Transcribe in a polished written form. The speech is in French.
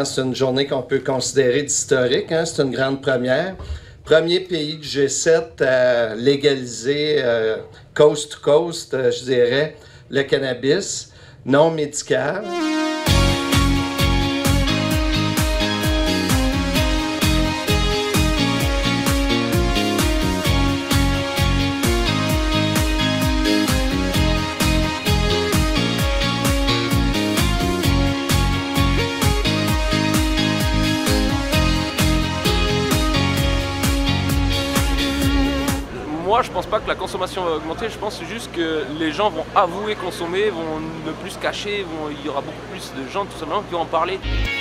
pense que c'est une journée qu'on peut considérer d'historique, hein? C'est une grande première. Premier pays du G7 à légaliser coast to coast, je dirais, le cannabis non médical. Moi, je pense pas que la consommation va augmenter, je pense juste que les gens vont avouer consommer, vont ne plus se cacher, il y aura beaucoup plus de gens tout simplement qui vont en parler.